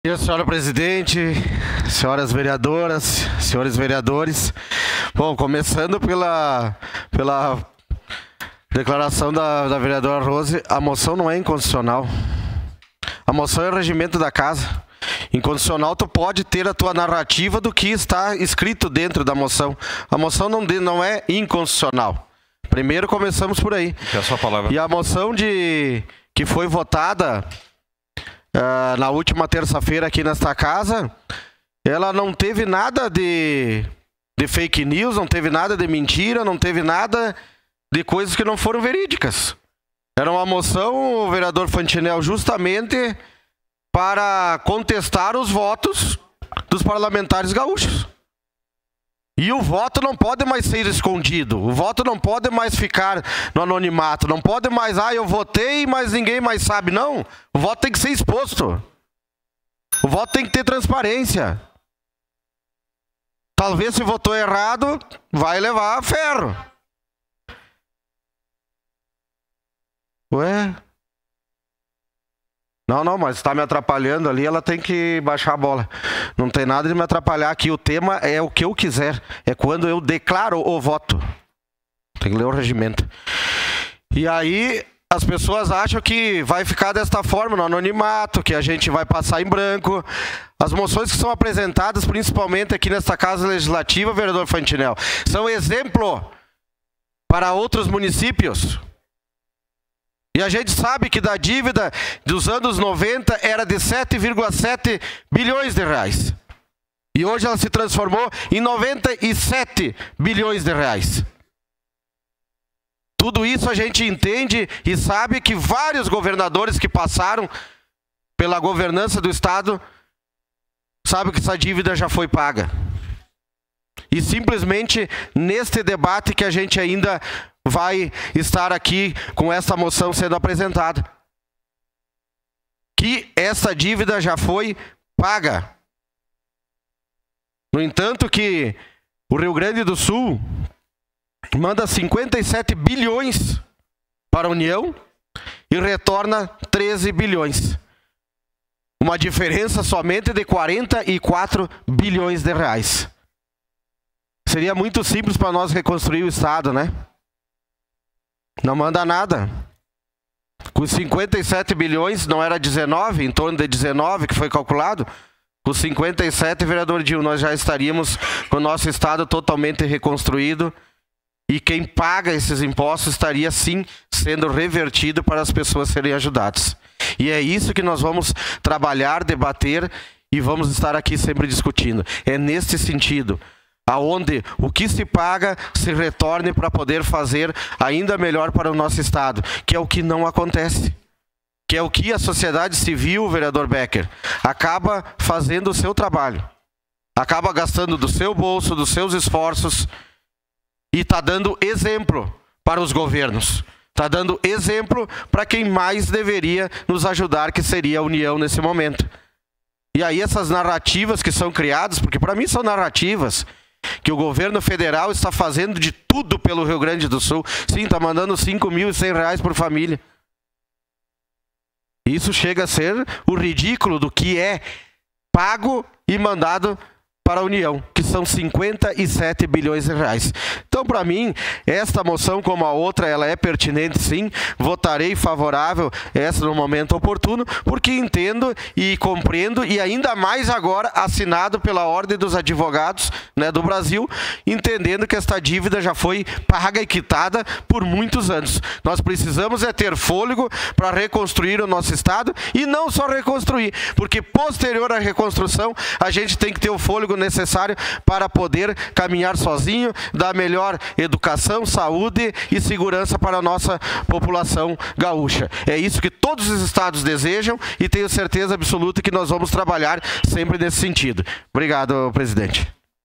Senhora presidente, senhoras vereadoras, senhores vereadores. Bom, começando pela declaração da vereadora Rose, a moção não é inconstitucional. A moção é o regimento da casa. Inconstitucional, tu pode ter a tua narrativa do que está escrito dentro da moção. A moção não é inconstitucional. Primeiro começamos por aí. É a sua palavra. E a moção que foi votada na última terça-feira aqui nesta casa, ela não teve nada de fake news, não teve nada de mentira, não teve nada de coisas que não foram verídicas. Era uma moção, o vereador Fantinel, justamente para contestar os votos dos parlamentares gaúchos. E o voto não pode mais ser escondido, o voto não pode mais ficar no anonimato, não pode mais, eu votei, mas ninguém mais sabe. Não, o voto tem que ser exposto. O voto tem que ter transparência. Talvez se votou errado, vai levar a ferro. Ué? Não, mas está me atrapalhando ali, ela tem que baixar a bola. Não tem nada de me atrapalhar aqui, o tema é o que eu quiser. É quando eu declaro o voto. Tem que ler o regimento. E aí as pessoas acham que vai ficar desta forma, no anonimato, que a gente vai passar em branco. As moções que são apresentadas, principalmente aqui nesta Casa Legislativa, vereador Fantinel, são exemplo para outros municípios. E a gente sabe que da dívida dos anos 90 era de 7,7 bilhões de reais. E hoje ela se transformou em 97 bilhões de reais. Tudo isso a gente entende e sabe que vários governadores que passaram pela governança do Estado sabem que essa dívida já foi paga. E simplesmente neste debate que a gente ainda vai estar aqui com essa moção sendo apresentada, que essa dívida já foi paga. No entanto que o Rio Grande do Sul manda 57 bilhões para a União e retorna 13 bilhões. Uma diferença somente de 44 bilhões de reais. Seria muito simples para nós reconstruir o Estado, né? Não manda nada. Com 57 bilhões, não era 19, em torno de 19 que foi calculado. Com 57, vereador Dil, nós já estaríamos com o nosso Estado totalmente reconstruído. E quem paga esses impostos estaria sim sendo revertido para as pessoas serem ajudadas. E é isso que nós vamos trabalhar, debater e vamos estar aqui sempre discutindo. É nesse sentido, aonde o que se paga se retorne para poder fazer ainda melhor para o nosso Estado, que é o que não acontece. Que é o que a sociedade civil, vereador Becker, acaba fazendo o seu trabalho. Acaba gastando do seu bolso, dos seus esforços e está dando exemplo para os governos. Está dando exemplo para quem mais deveria nos ajudar, que seria a União nesse momento. E aí essas narrativas que são criadas, porque para mim são narrativas, que o governo federal está fazendo de tudo pelo Rio Grande do Sul. Sim, está mandando R$5.100 por família. Isso chega a ser o ridículo do que é pago e mandado para a União, que são 57 bilhões de reais. Então, para mim, esta moção, como a outra, ela é pertinente, sim. Votarei favorável essa no momento oportuno, porque entendo e compreendo, e ainda mais agora assinado pela Ordem dos Advogados, né, do Brasil, entendendo que esta dívida já foi paga e quitada por muitos anos. Nós precisamos é ter fôlego para reconstruir o nosso Estado, e não só reconstruir, porque posterior à reconstrução, a gente tem que ter o fôlego necessário para poder caminhar sozinho, dar melhor educação, saúde e segurança para a nossa população gaúcha. É isso que todos os estados desejam e tenho certeza absoluta que nós vamos trabalhar sempre nesse sentido. Obrigado, presidente.